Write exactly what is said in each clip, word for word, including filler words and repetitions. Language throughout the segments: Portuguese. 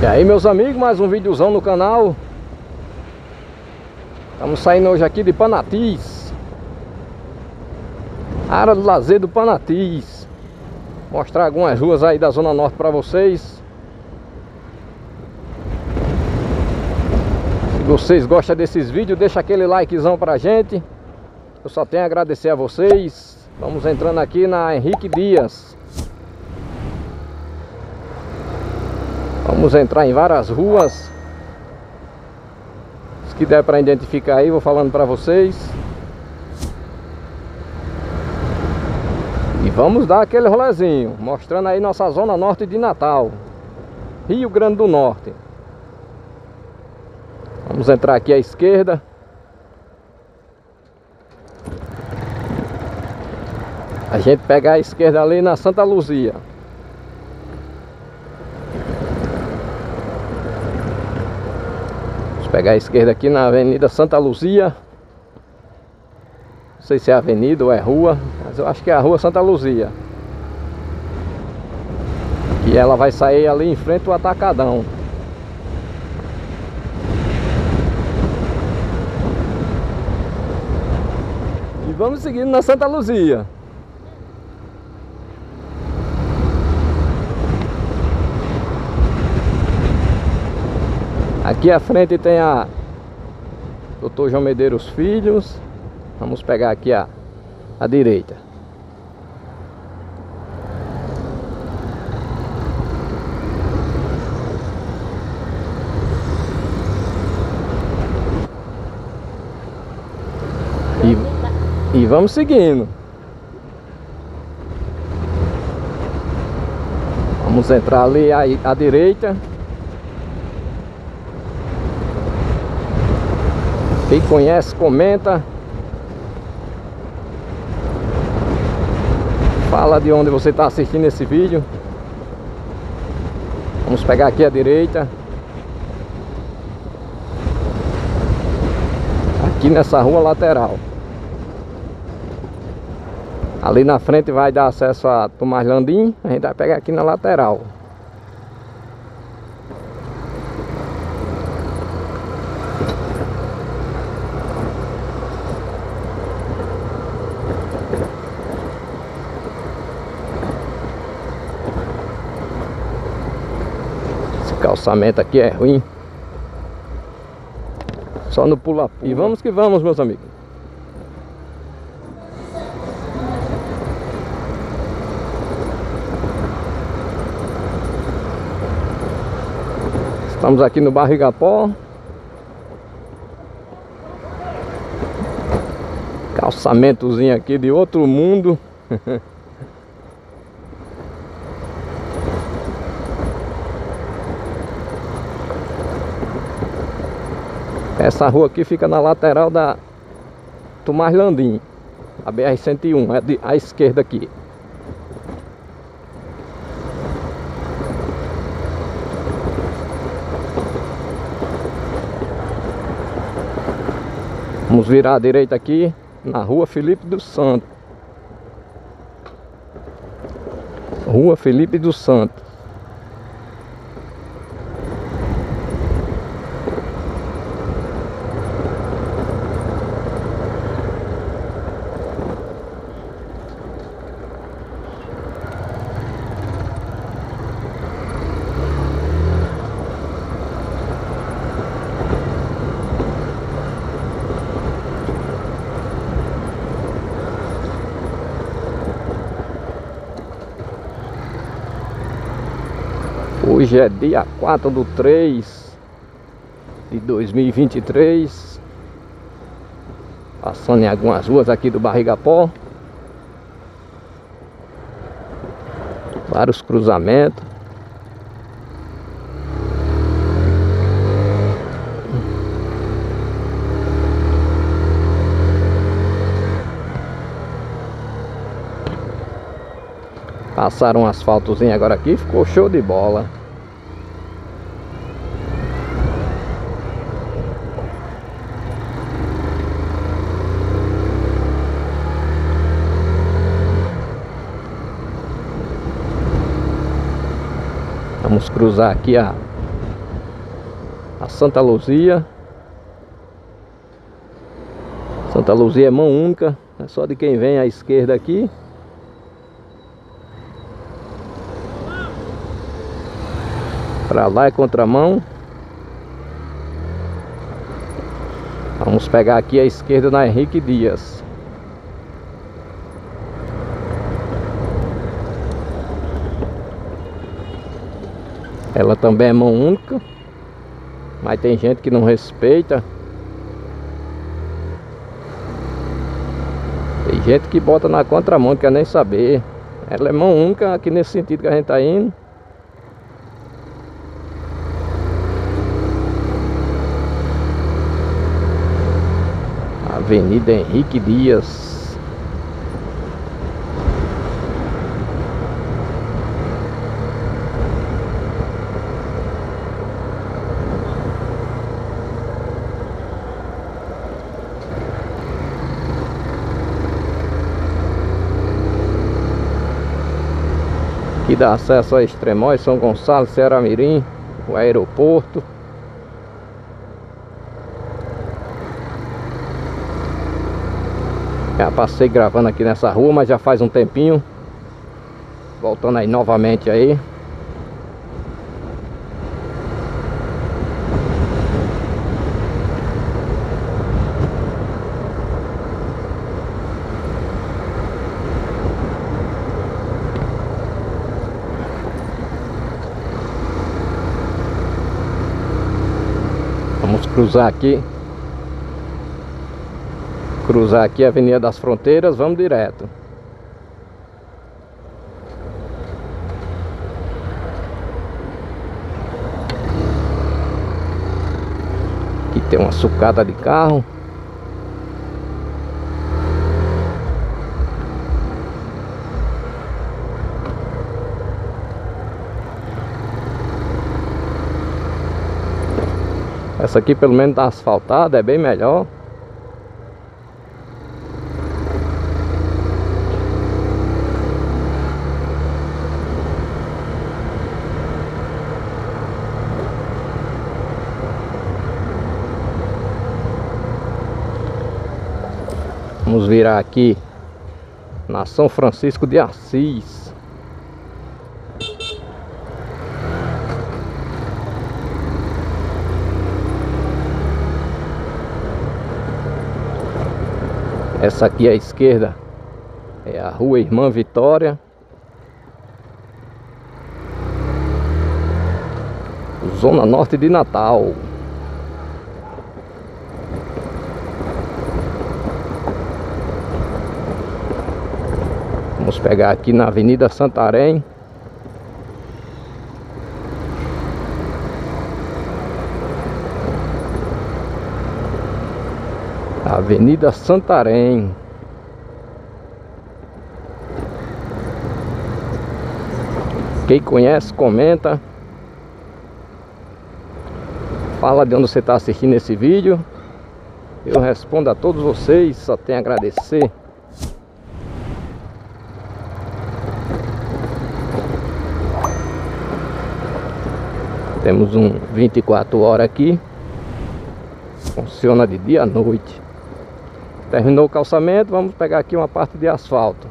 E aí, meus amigos, mais um videozão no canal. Estamos saindo hoje aqui de Panatis, área de lazer do Panatis. Mostrar algumas ruas aí da Zona Norte para vocês. Se vocês gostam desses vídeos, deixa aquele likezão pra gente. Eu só tenho a agradecer a vocês. Vamos entrando aqui na Henrique Dias. Vamos entrar em várias ruas. Se que der para identificar aí, vou falando para vocês. E vamos dar aquele rolezinho, mostrando aí nossa Zona Norte de Natal, Rio Grande do Norte. Vamos entrar aqui à esquerda. A gente pega a esquerda ali na Santa Luzia. Vamos pegar a esquerda aqui na Avenida Santa Luzia. Não sei se é avenida ou é rua, mas eu acho que é a Rua Santa Luzia. E ela vai sair ali em frente ao Atacadão. E vamos seguindo na Santa Luzia. Aqui à frente tem a doutor João Medeiros Filhos. Vamos pegar aqui a, a direita. E, e vamos seguindo. Vamos entrar ali à, à direita. Quem conhece, comenta. Fala de onde você está assistindo esse vídeo. Vamos pegar aqui à direita. Aqui nessa rua lateral. Ali na frente vai dar acesso a Tomás Landim. A gente vai pegar aqui na lateral. Calçamento aqui é ruim. Só no pula-pula. E vamos que vamos, meus amigos. Estamos aqui no bairro Igapó. Calçamentozinho aqui de outro mundo. Essa rua aqui fica na lateral da Tomás Landim, a B R cento e um, é de, à esquerda aqui. Vamos virar à direita aqui na Rua Felipe dos Santos. Rua Felipe dos Santos. Hoje é dia quatro do três de dois mil e vinte e três. Passando em algumas ruas aqui do bairro Igapó. Vários cruzamentos. Passaram um asfaltozinho agora aqui, ficou show de bola. Vamos cruzar aqui a a Santa Luzia. Santa Luzia é mão única, é só de quem vem à esquerda aqui. Para lá é contramão. Vamos pegar aqui a esquerda na Henrique Dias. Ela também é mão única, mas tem gente que não respeita. Tem gente que bota na contramão, não quer nem saber. Ela é mão única aqui nesse sentido que a gente tá indo. Avenida Henrique Dias. Aqui dá acesso a Extremóis, São Gonçalo, Ceará-Mirim, o aeroporto. Já passei gravando aqui nessa rua, mas já faz um tempinho. Voltando aí novamente aí. Vamos cruzar aqui. Cruzar aqui a Avenida das Fronteiras, vamos direto. Aqui tem uma sucata de carro. Essa aqui pelo menos tá asfaltada, é bem melhor. Vamos virar aqui na São Francisco de Assis. Essa aqui à esquerda é a Rua Irmã Vitória. Zona Norte de Natal. Vamos pegar aqui na Avenida Santarém. Avenida Santarém. Quem conhece, comenta. Fala de onde você está assistindo esse vídeo. Eu respondo a todos vocês, só tenho a agradecer. Temos um vinte e quatro horas aqui. Funciona de dia à noite. Terminou o calçamento, vamos pegar aqui uma parte de asfalto.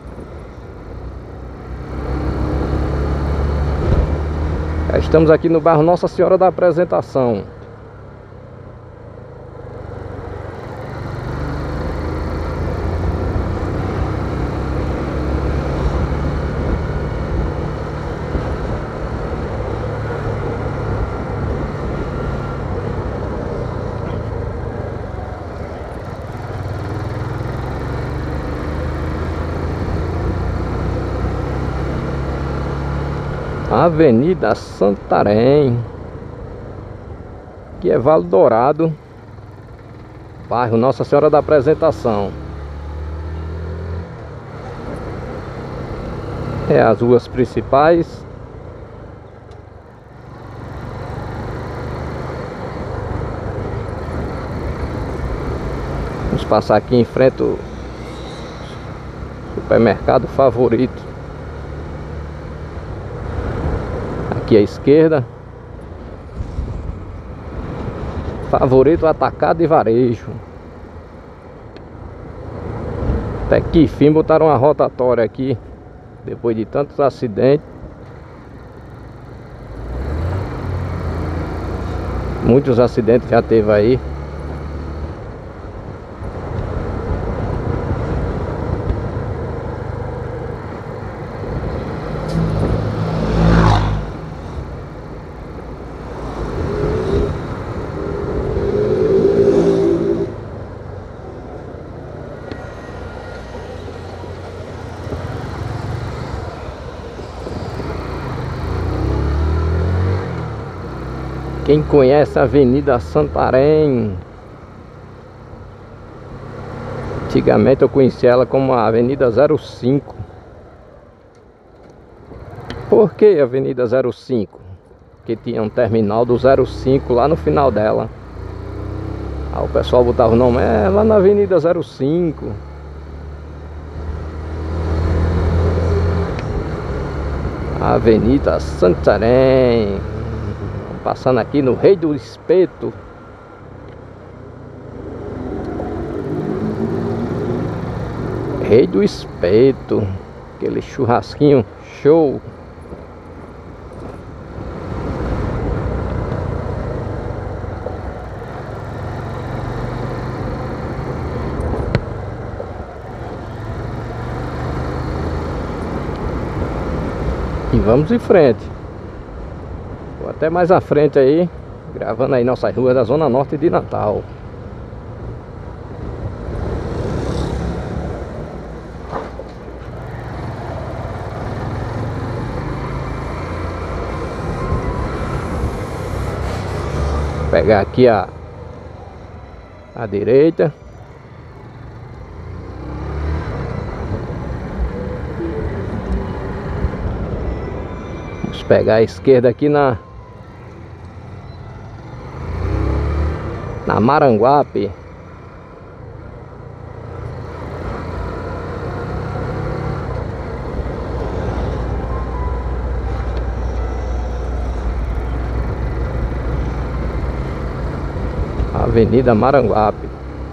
Já estamos aqui no bairro Nossa Senhora da Apresentação. Avenida Santarém. Aqui é Vale Dourado, bairro Nossa Senhora da Apresentação. É as ruas principais. Vamos passar aqui em frente ao supermercado Favorito. Aqui à esquerda. Favorito Atacado e Varejo. Até que fim botaram uma rotatória aqui, depois de tantos acidentes. Muitos acidentes já teve aí. Quem conhece a Avenida Santarém? Antigamente eu conhecia ela como a Avenida zero cinco. Por que Avenida zero cinco? Porque tinha um terminal do zero cinco lá no final dela. Aí o pessoal botava o nome, é lá na Avenida zero cinco. Avenida Santarém. Passando aqui no Rei do Espeto. Rei do Espeto. Aquele churrasquinho show. E vamos em frente. Vou até mais à frente aí, gravando aí nossas ruas da Zona Norte de Natal. Vou pegar aqui a, a direita. Vamos pegar a esquerda aqui na Na Maranguape. Avenida Maranguape.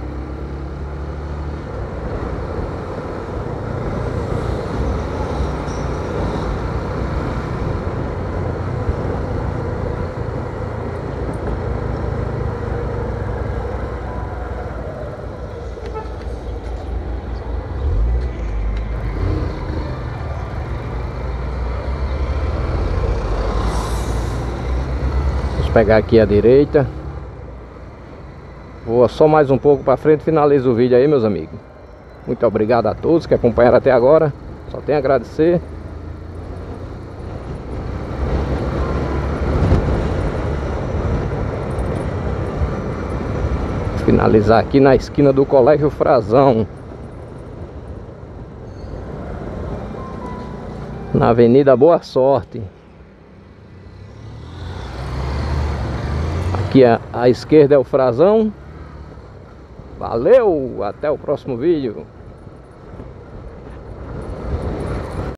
Vamos pegar aqui a direita. Vou só mais um pouco para frente, finalizo o vídeo aí, meus amigos. Muito obrigado a todos que acompanharam até agora. Só tenho a agradecer. Vou finalizar aqui na esquina do Colégio Frazão, na Avenida Boa Sorte. Aqui à, à esquerda é o Frazão. Valeu, até o próximo vídeo.